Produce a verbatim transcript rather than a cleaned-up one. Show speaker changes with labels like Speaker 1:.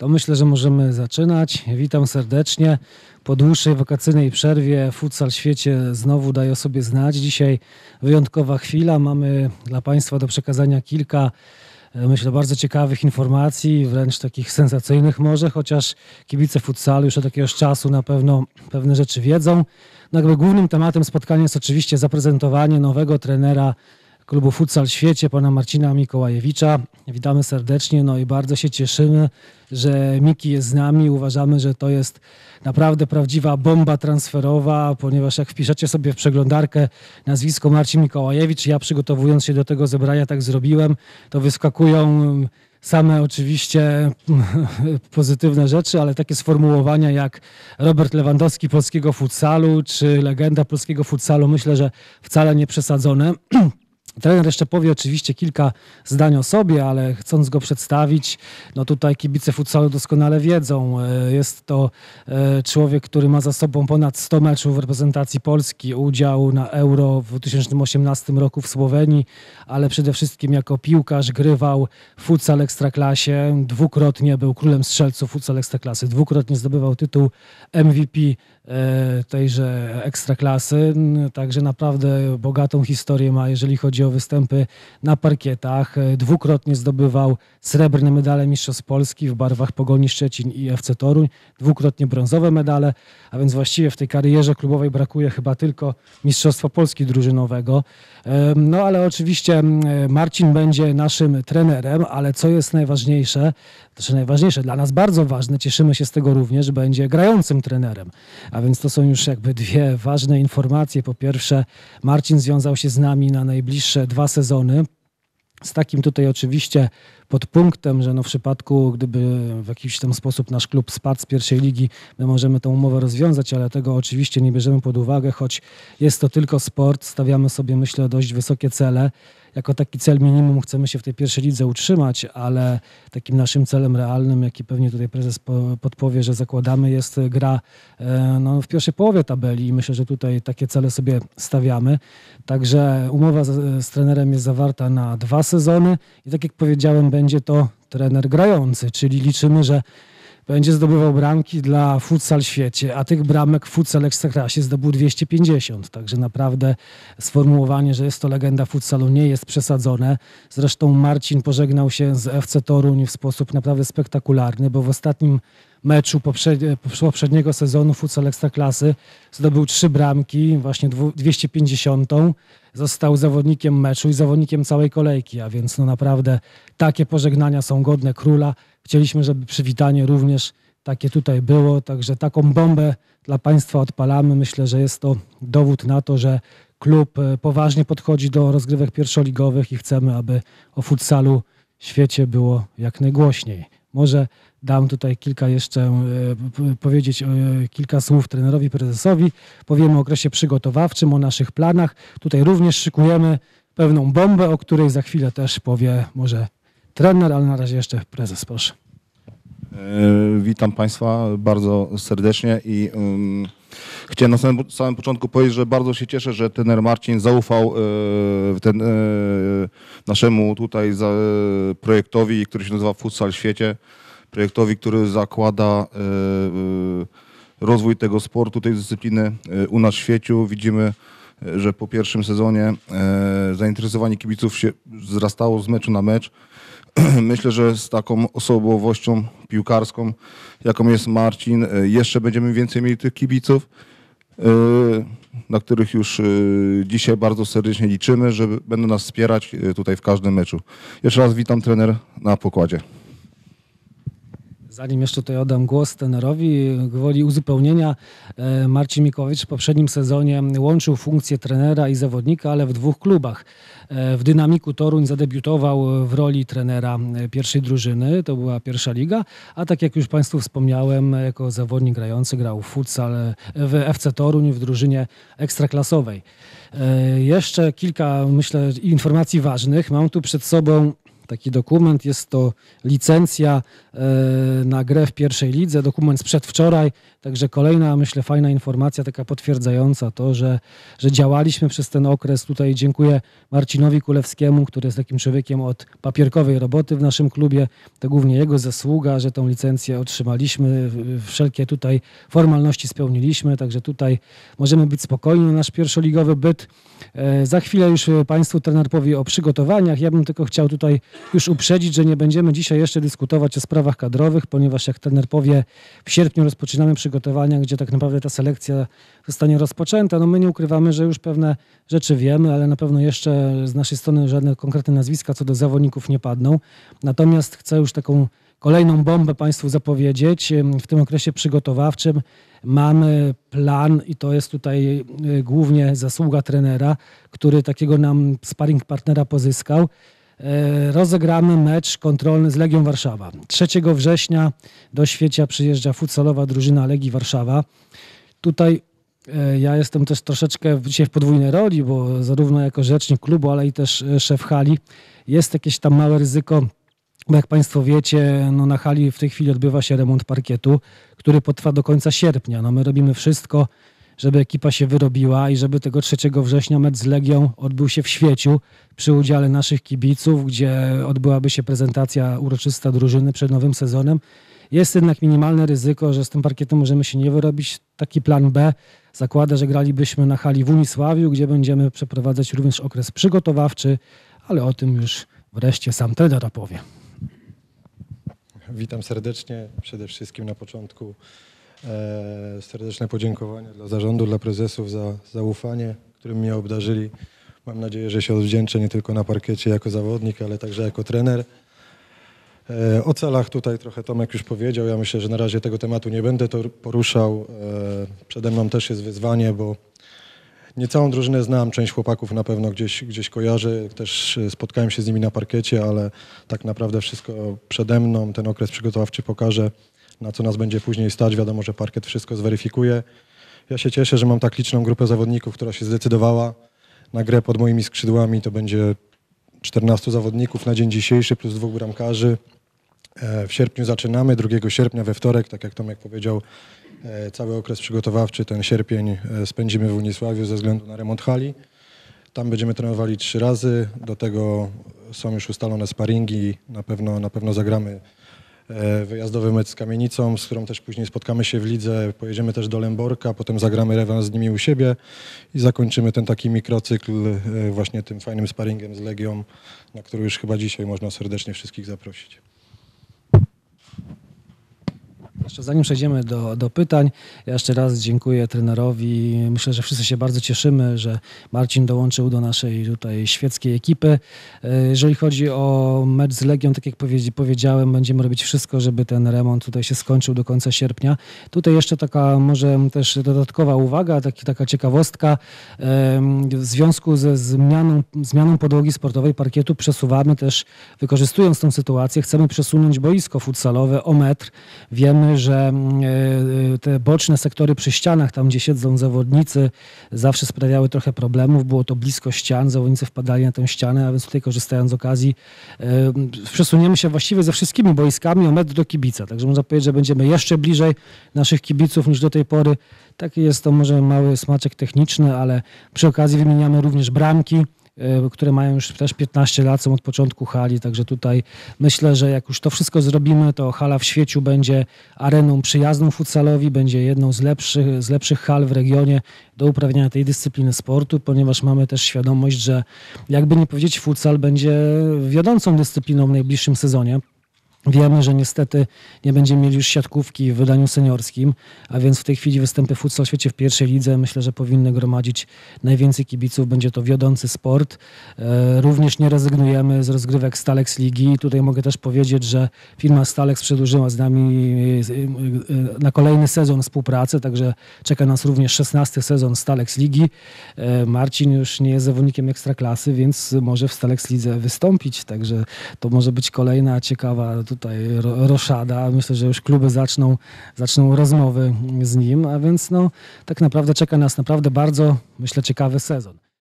Speaker 1: To myślę, że możemy zaczynać. Witam serdecznie. Po dłuższej wakacyjnej przerwie futsal w świecie znowu daje o sobie znać. Dzisiaj wyjątkowa chwila. Mamy dla Państwa do przekazania kilka, myślę, bardzo ciekawych informacji, wręcz takich sensacyjnych może, chociaż kibice futsalu już od jakiegoś czasu na pewno pewne rzeczy wiedzą. No jakby głównym tematem spotkania jest oczywiście zaprezentowanie nowego trenera klubu Futsal w świecie, pana Marcina Mikołajewicza. Witamy serdecznie, no i bardzo się cieszymy, że Miki jest z nami. Uważamy, że to jest naprawdę prawdziwa bomba transferowa, ponieważ jak wpiszecie sobie w przeglądarkę nazwisko Marcin Mikołajewicz, ja przygotowując się do tego zebrania tak zrobiłem, to wyskakują same oczywiście pozytywne rzeczy, ale takie sformułowania jak Robert Lewandowski polskiego futsalu, czy legenda polskiego futsalu, myślę, że wcale nie przesadzone. Trener jeszcze powie oczywiście kilka zdań o sobie, ale chcąc go przedstawić, no tutaj kibice futsalu doskonale wiedzą. Jest to człowiek, który ma za sobą ponad sto meczów w reprezentacji Polski, udział na Euro w dwa tysiące osiemnastym roku w Słowenii, ale przede wszystkim jako piłkarz grywał w futsal ekstraklasie, dwukrotnie był królem strzelców futsal ekstraklasy, dwukrotnie zdobywał tytuł M V P tejże ekstraklasy, także naprawdę bogatą historię ma, jeżeli chodzi o występy na parkietach. Dwukrotnie zdobywał srebrne medale Mistrzostw Polski w barwach Pogoni Szczecin i F C Toruń, dwukrotnie brązowe medale, a więc właściwie w tej karierze klubowej brakuje chyba tylko Mistrzostwa Polski drużynowego. No ale oczywiście Marcin będzie naszym trenerem, ale co jest najważniejsze, znaczy najważniejsze, dla nas bardzo ważne, cieszymy się z tego również, będzie grającym trenerem. A więc to są już jakby dwie ważne informacje. Po pierwsze, Marcin związał się z nami na najbliższe dwa sezony. Z takim tutaj oczywiście podpunktem, że no w przypadku, gdyby w jakiś tam sposób nasz klub spadł z pierwszej ligi, my możemy tę umowę rozwiązać, ale tego oczywiście nie bierzemy pod uwagę, choć jest to tylko sport. Stawiamy sobie, myślę, dość wysokie cele. Jako taki cel minimum chcemy się w tej pierwszej lidze utrzymać, ale takim naszym celem realnym, jaki pewnie tutaj prezes podpowie, że zakładamy, jest gra no, w pierwszej połowie tabeli i myślę, że tutaj takie cele sobie stawiamy. Także umowa z, z trenerem jest zawarta na dwa sezony i tak jak powiedziałem, będzie to trener grający, czyli liczymy, że będzie zdobywał bramki dla futsal w świecie, a tych bramek w futsal ekstraklasie zdobył dwieście pięćdziesiąt. Także naprawdę sformułowanie, że jest to legenda futsalu, nie jest przesadzone. Zresztą Marcin pożegnał się z F C Toruń w sposób naprawdę spektakularny, bo w ostatnim meczu poprzedniego sezonu futsal ekstraklasy zdobył trzy bramki, właśnie dwieście pięćdziesiąt. Został zawodnikiem meczu i zawodnikiem całej kolejki, a więc no naprawdę takie pożegnania są godne króla. Chcieliśmy, żeby przywitanie również takie tutaj było, także taką bombę dla Państwa odpalamy. Myślę, że jest to dowód na to, że klub poważnie podchodzi do rozgrywek pierwszoligowych i chcemy, aby o futsalu w świecie było jak najgłośniej. Może dam tutaj kilka jeszcze, powiedzieć kilka słów trenerowi, prezesowi. Powiemy o okresie przygotowawczym, o naszych planach. Tutaj również szykujemy pewną bombę, o której za chwilę też powie może trener, ale na razie jeszcze prezes, proszę.
Speaker 2: Witam Państwa bardzo serdecznie i um, chciałem na samym, samym początku powiedzieć, że bardzo się cieszę, że trener Marcin zaufał e, ten, e, naszemu tutaj za, e, projektowi, który się nazywa Futsal w świecie. Projektowi, który zakłada e, e, rozwój tego sportu, tej dyscypliny e, u nas w świecie. Widzimy, że po pierwszym sezonie e, zainteresowanie kibiców się wzrastało z meczu na mecz. Myślę, że z taką osobowością piłkarską, jaką jest Marcin, jeszcze będziemy więcej mieli tych kibiców, na których już dzisiaj bardzo serdecznie liczymy, że będą nas wspierać tutaj w każdym meczu. Jeszcze raz witam trener na pokładzie.
Speaker 1: Zanim jeszcze tutaj oddam głos trenerowi, gwoli uzupełnienia, Marcin Mikołajewicz w poprzednim sezonie łączył funkcję trenera i zawodnika, ale w dwóch klubach. W Dynamiku Toruń zadebiutował w roli trenera pierwszej drużyny, to była pierwsza liga, a tak jak już Państwu wspomniałem, jako zawodnik grający grał w futsal w F C Toruń w drużynie ekstraklasowej. Jeszcze kilka, myślę, informacji ważnych. Mam tu przed sobą taki dokument. Jest to licencja e, na grę w pierwszej lidze, dokument z przedwczoraj, także kolejna, myślę, fajna informacja, taka potwierdzająca to, że, że działaliśmy przez ten okres. Tutaj dziękuję Marcinowi Kulewskiemu, który jest takim człowiekiem od papierkowej roboty w naszym klubie. To głównie jego zasługa, że tą licencję otrzymaliśmy, wszelkie tutaj formalności spełniliśmy, także tutaj możemy być spokojni na nasz pierwszoligowy byt. E, za chwilę już Państwu trener powie o przygotowaniach. Ja bym tylko chciał tutaj już uprzedzić, że nie będziemy dzisiaj jeszcze dyskutować o sprawach kadrowych, ponieważ jak trener powie, w sierpniu rozpoczynamy przygotowania, gdzie tak naprawdę ta selekcja zostanie rozpoczęta. No my nie ukrywamy, że już pewne rzeczy wiemy, ale na pewno jeszcze z naszej strony żadne konkretne nazwiska co do zawodników nie padną. Natomiast chcę już taką kolejną bombę Państwu zapowiedzieć. W tym okresie przygotowawczym mamy plan i to jest tutaj głównie zasługa trenera, który takiego nam sparring partnera pozyskał. Rozegramy mecz kontrolny z Legią Warszawa. trzeciego września do Świecia przyjeżdża futsalowa drużyna Legii Warszawa. Tutaj ja jestem też troszeczkę dzisiaj w podwójnej roli, bo zarówno jako rzecznik klubu, ale i też szef hali. Jest jakieś tam małe ryzyko, bo jak Państwo wiecie, no na hali w tej chwili odbywa się remont parkietu, który potrwa do końca sierpnia. No my robimy wszystko, żeby ekipa się wyrobiła i żeby tego trzeciego września mecz z Legią odbył się w Świeciu przy udziale naszych kibiców, gdzie odbyłaby się prezentacja uroczysta drużyny przed nowym sezonem. Jest jednak minimalne ryzyko, że z tym parkietem możemy się nie wyrobić. Taki plan B zakłada, że gralibyśmy na hali w Unisławiu, gdzie będziemy przeprowadzać również okres przygotowawczy, ale o tym już wreszcie sam trener opowie.
Speaker 3: Witam serdecznie. Przede wszystkim na początku e, serdeczne podziękowania dla zarządu, dla prezesów za zaufanie, którym mnie obdarzyli. Mam nadzieję, że się odwdzięczę nie tylko na parkiecie jako zawodnik, ale także jako trener. E, o celach tutaj trochę Tomek już powiedział. Ja myślę, że na razie tego tematu nie będę to poruszał. E, przede mną też jest wyzwanie, bo nie całą drużynę znam, część chłopaków na pewno gdzieś, gdzieś kojarzę, też spotkałem się z nimi na parkiecie, ale tak naprawdę wszystko przede mną, ten okres przygotowawczy pokaże, na co nas będzie później stać. Wiadomo, że parkiet wszystko zweryfikuje. Ja się cieszę, że mam tak liczną grupę zawodników, która się zdecydowała na grę pod moimi skrzydłami. To będzie czternastu zawodników na dzień dzisiejszy plus dwóch bramkarzy. W sierpniu zaczynamy, drugiego sierpnia we wtorek, tak jak Tomek powiedział, cały okres przygotowawczy, ten sierpień spędzimy w Unisławiu ze względu na remont hali. Tam będziemy trenowali trzy razy, do tego są już ustalone sparingi, na pewno, na pewno zagramy wyjazdowy mecz z Kamienicą, z którą też później spotkamy się w lidze, pojedziemy też do Lęborka, potem zagramy rewans z nimi u siebie i zakończymy ten taki mikrocykl właśnie tym fajnym sparingiem z Legią, na który już chyba dzisiaj można serdecznie wszystkich zaprosić.
Speaker 1: Jeszcze zanim przejdziemy do, do pytań, ja jeszcze raz dziękuję trenerowi. Myślę, że wszyscy się bardzo cieszymy, że Marcin dołączył do naszej tutaj świeckiej ekipy. Jeżeli chodzi o mecz z Legią, tak jak powiedziałem, będziemy robić wszystko, żeby ten remont tutaj się skończył do końca sierpnia. Tutaj jeszcze taka może też dodatkowa uwaga, taki, taka ciekawostka. W związku ze zmianą, zmianą podłogi sportowej parkietu przesuwamy też, wykorzystując tą sytuację, chcemy przesunąć boisko futsalowe o metr. Wiemy, że te boczne sektory przy ścianach, tam gdzie siedzą zawodnicy, zawsze sprawiały trochę problemów. Było to blisko ścian, zawodnicy wpadali na tę ścianę, a więc tutaj korzystając z okazji przesuniemy się właściwie ze wszystkimi boiskami o metr do kibica. Także można powiedzieć, że będziemy jeszcze bliżej naszych kibiców niż do tej pory. Taki jest to może mały smaczek techniczny, ale przy okazji wymieniamy również bramki, które mają już też piętnaście lat, są od początku hali, także tutaj myślę, że jak już to wszystko zrobimy, to hala w Świeciu będzie areną przyjazną futsalowi, będzie jedną z lepszych, z lepszych hal w regionie do uprawiania tej dyscypliny sportu, ponieważ mamy też świadomość, że jakby nie powiedzieć, futsal będzie wiodącą dyscypliną w najbliższym sezonie. Wiemy, że niestety nie będziemy mieli już siatkówki w wydaniu seniorskim, a więc w tej chwili występy futsal w świecie w pierwszej lidze myślę, że powinny gromadzić najwięcej kibiców. Będzie to wiodący sport. Również nie rezygnujemy z rozgrywek Stalex Ligi. Tutaj mogę też powiedzieć, że firma Stalex przedłużyła z nami na kolejny sezon współpracę, także czeka nas również szesnasty sezon Stalex Ligi. Marcin już nie jest zawodnikiem ekstraklasy, więc może w Stalex Lidze wystąpić, także to może być kolejna ciekawa tutaj roszada. Myślę, że już kluby zaczną, zaczną rozmowy z nim, a więc no, tak naprawdę czeka nas naprawdę bardzo, myślę, ciekawy sezon.